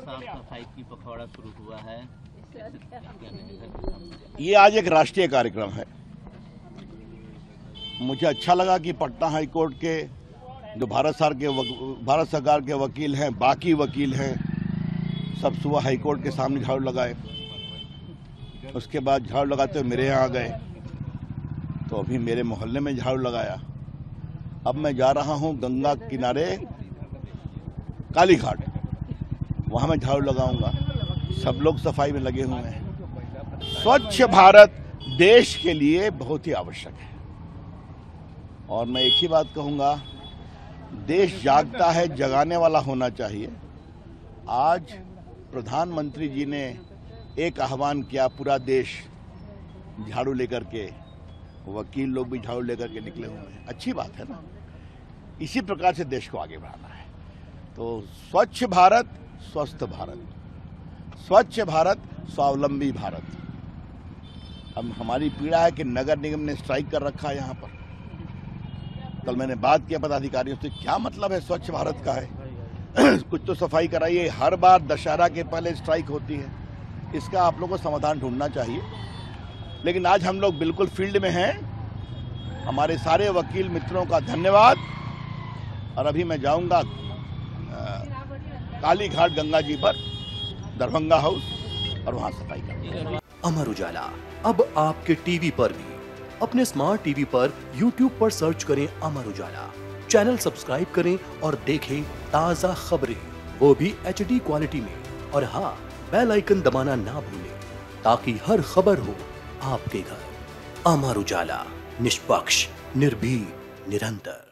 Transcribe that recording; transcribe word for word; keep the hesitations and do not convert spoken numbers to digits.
साफ सफाई की पखवाड़ा शुरू हुआ है। ये आज एक राष्ट्रीय कार्यक्रम है। मुझे अच्छा लगा कि पटना हाई कोर्ट के जो भारत सरकार के भारत सरकार के वकील हैं, बाकी वकील हैं, सब सुबह हाई कोर्ट के सामने झाड़ू लगाए। उसके बाद झाड़ू लगाते हुए मेरे यहाँ आ गए, तो अभी मेरे मोहल्ले में झाड़ू लगाया। अब मैं जा रहा हूँ गंगा किनारे काली घाट, वहां मैं झाड़ू लगाऊंगा। सब लोग सफाई में लगे हुए हैं। स्वच्छ भारत देश के लिए बहुत ही आवश्यक है। और मैं एक ही बात कहूंगा, देश जागता है, जगाने वाला होना चाहिए। आज प्रधानमंत्री जी ने एक आह्वान किया, पूरा देश झाड़ू लेकर के, वकील लोग भी झाड़ू लेकर के निकले हुए हैं। अच्छी बात है ना। इसी प्रकार से देश को आगे बढ़ाना है। तो स्वच्छ भारत स्वस्थ भारत, स्वच्छ भारत स्वावलंबी भारत। अब हमारी पीड़ा है कि नगर निगम ने स्ट्राइक कर रखा है यहाँ पर। कल मैंने बात किया पदाधिकारियों से, क्या मतलब है स्वच्छ भारत का है? कुछ तो सफाई कराइए। हर बार दशहरा के पहले स्ट्राइक होती है, इसका आप लोगों को समाधान ढूंढना चाहिए। लेकिन आज हम लोग बिल्कुल फील्ड में हैं। हमारे सारे वकील मित्रों का धन्यवाद। और अभी मैं जाऊंगा काली घाट गंगा जी पर, दरभंगा हाउस, और वहां सफाई करूंगा। अमर उजाला अब आपके टीवी पर भी। अपने स्मार्ट टीवी पर यूट्यूब पर सर्च करें अमर उजाला, चैनल सब्सक्राइब करें और देखें ताजा खबरें, वो भी एच डी क्वालिटी में। और हाँ, बेल आइकन दबाना ना भूलें ताकि हर खबर हो आपके घर। अमर उजाला, निष्पक्ष, निर्भीक, निरंतर।